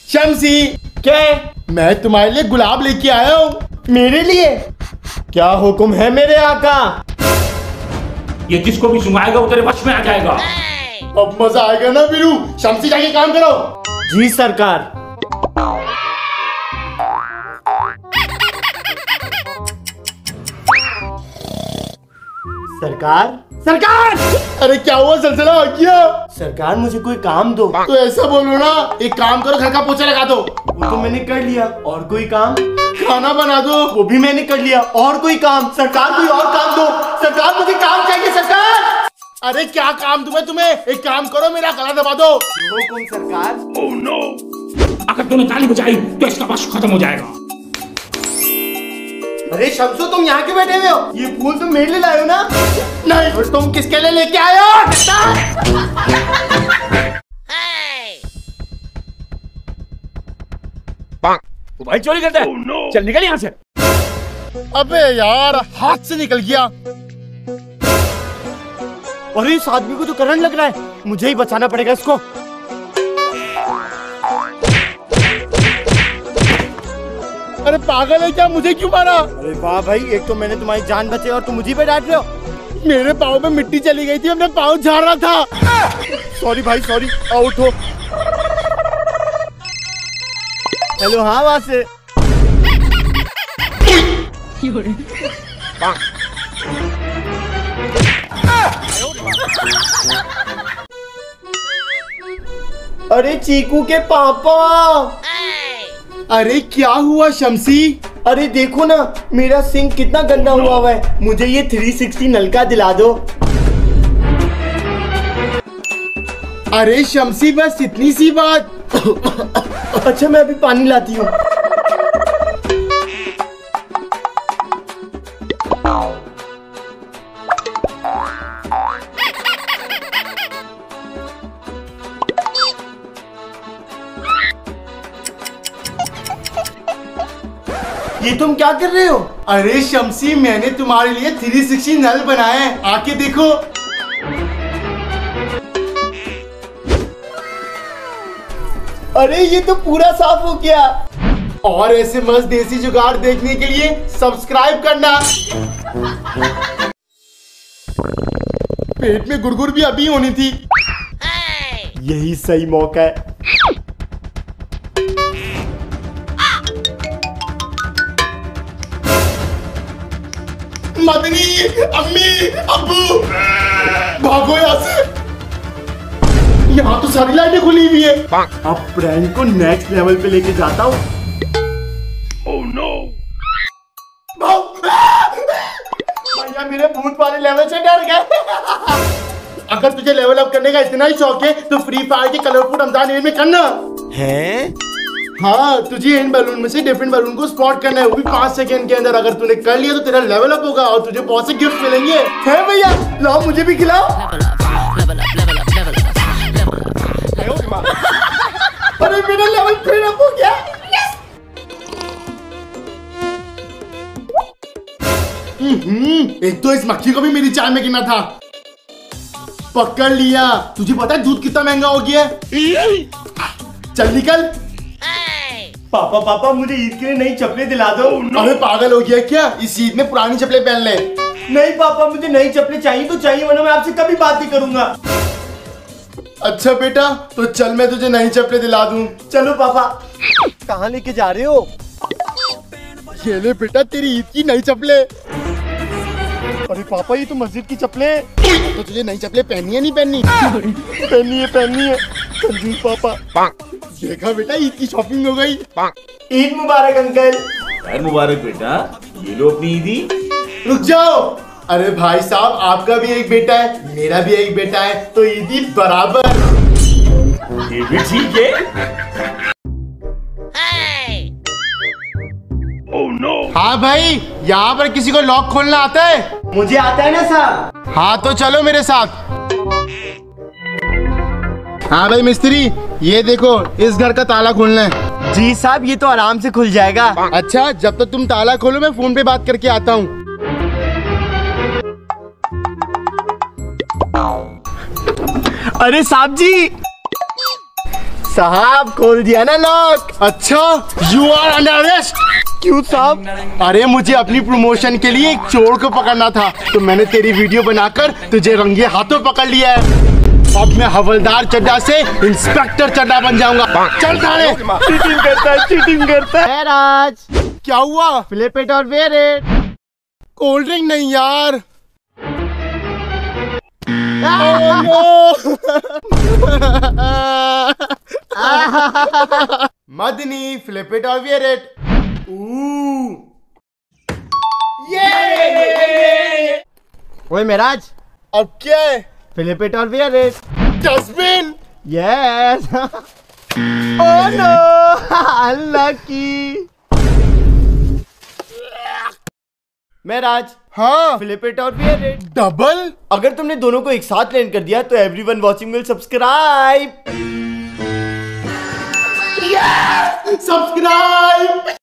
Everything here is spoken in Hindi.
शम्सी। क्या? मैं तुम्हारे लिए गुलाब लेके आया हूँ। मेरे लिए? क्या हुक्म है मेरे आका? ये जिसको भी सुनाएगा वो तेरे वश में आ जाएगा। अब मजा आएगा ना बीरू। शम्सी जाके काम करो। जी सरकार। सरकार सरकार। अरे क्या हुआ, सिलसिला आ गया? सरकार मुझे कोई काम दो। तो ऐसा बोलो ना, एक काम करो, घर का पोछा लगा दो। वो तो मैंने कर लिया। और कोई काम? खाना बना दो। वो भी मैंने कर लिया। और कोई काम? सरकार कोई और काम दो। सरकार मुझे काम चाहिए सरकार। अरे क्या काम तुम्हें? एक काम करो, मेरा गला दबा दो। हुकुम सरकार। ओह नो, अगर तूने ताली बजाई तो इसका वश खत्म हो जाएगा। अरे शम्सू, तुम यहाँ क्यों बैठे हुए हो? ये फूल तुम मेरे लिए लाए हो ना? नहीं, और तुम किसके लिए लेके आए हो? मोबाइल चोरी करता है। चल निकल यहाँ से। अबे यार, हाथ से निकल गया। अरे इस आदमी को तो करंट लग रहा है, मुझे ही बचाना पड़ेगा इसको। अरे पागल है क्या? मुझे क्यों मारा? अरे वाह भाई, एक तो मैंने तुम्हारी जान बचाई और तुम मुझे पे डांट रहे हो। मेरे पाँव में मिट्टी चली गई थी, अपने पाँव झाड़ रहा था। सॉरी भाई सॉरी। आओ उठो। हेलो, हाँ वहां से। अरे चीकू के पापा। अरे क्या हुआ शम्सी? अरे देखो ना, मेरा सिंक कितना गंदा हुआ है। मुझे ये 360 नलका दिला दो। अरे शम्सी, बस इतनी सी बात। अच्छा, मैं अभी पानी लाती हूँ। ये तुम क्या कर रहे हो? अरे शम्सी, मैंने तुम्हारे लिए 360 नल बनाए हैं, आके देखो। अरे ये तो पूरा साफ हो गया। और ऐसे मस्त देसी जुगाड़ देखने के लिए सब्सक्राइब करना। पेट में गुड़गुड़ भी अभी होनी थी। यही सही मौका है। मदनी, अम्मी, अब्बू, भागो यहाँ से। यहाँ तो सारी लाइटें खुली हुई है। अब प्रैंक को नेक्स्ट लेवल पे लेके जाता हूँ। ओह नो, भैया मेरे भूत वाले लेवल से डर गए। अगर तुझे लेवल अप करने का इतना ही शौक है तो फ्री फायर के कलरफुल रमजान इवेंट में करना है। हाँ, तुझे इन बैलून में से डिफरेंट बैलून को स्पॉट करना है, वो भी 5 सेकंड के अंदर। अगर तूने कर लिया तो तेरा लेवल अप होगा और तुझे बहुत से गिफ्ट मिलेंगे। है भैया, लाओ मुझे भी खिलाओ। अरे मेरा लेवल फिर अप हो गया। एक तो इस मक्खी को भी मेरी चाय में गिना था। पकड़ लिया। तुझे पता है दूध कितना महंगा हो गया है? चल निकल। पापा पापा, मुझे ईद के लिए नई चप्पलें दिला दो। अरे पागल हो गया क्या? इस ईद में पुरानी चप्पलें पहन ले। नहीं पापा, मुझे नई चप्पलें चाहिए तो चाहिए, वरना मैं आपसे कभी बात नहीं करूंगा। अच्छा बेटा, तो चल मैं तुझे नई चप्पलें दिला दूं। चलो पापा। कहाँ लेके जा रहे हो? ये ले बेटा, तेरी ईद की नई चप्पलें। अरे पापा, ये तो मस्जिद की चप्पलें। तो तुझे नई चप्पलें पहननी है नहीं पहननी? पहननी है। कंजूस पापा। देखा बेटा, ईद की शॉपिंग हो गई। ईद मुबारक अंकल। खैर मुबारक बेटा, ये लो अपनी ईदी। रुक जाओ। अरे भाई साहब, आपका भी एक बेटा है, मेरा भी एक बेटा है, तो ईदी बराबर। ये भी ठीक है। ओह नो, हाँ भाई, यहाँ पर किसी को लॉक खोलना आता है? मुझे आता है ना साहब। हाँ तो चलो मेरे साथ। हाँ भाई मिस्त्री, ये देखो, इस घर का ताला खोलना है। जी साहब, ये तो आराम से खुल जाएगा। अच्छा, जब तक तुम ताला खोलो मैं फोन पे बात करके आता हूँ। अरे साहब जी, साहब खोल दिया ना लॉक। अच्छा, यू आर अंडर अरेस्ट। क्यों साहब? अरे मुझे अपनी प्रमोशन के लिए एक चोर को पकड़ना था, तो मैंने तेरी वीडियो बनाकर तुझे रंगे हाथों पकड़ लिया है। अब मैं हवलदार चड्डा से इंस्पेक्टर चड्डा बन जाऊंगा। चल थाने। चीटिंग करता है, चीटिंग करता है। राज, क्या हुआ? फ्लिप इट और वेयर इट। कोल्ड ड्रिंक नहीं यार। मदनी, फ्लिप इट और वेयर इट। ओए मेराज, अब क्या है? फ्लिप इट और wear it. Dustbin. Yes. Oh no, unlucky. Meraj, हाँ, फ्लिप इट और वेयर इट। डबल। अगर तुमने दोनों को एक साथ लैंड कर दिया तो everyone watching will subscribe. Subscribe.